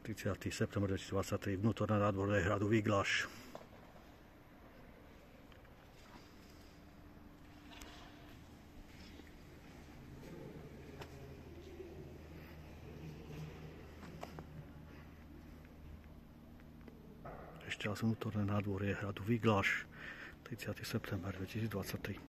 30. september 2023, vnútorné nádvorie hradu Výglaš. Ešte raz vnútorné nádvorie hradu Výglaš, 30. september 2023.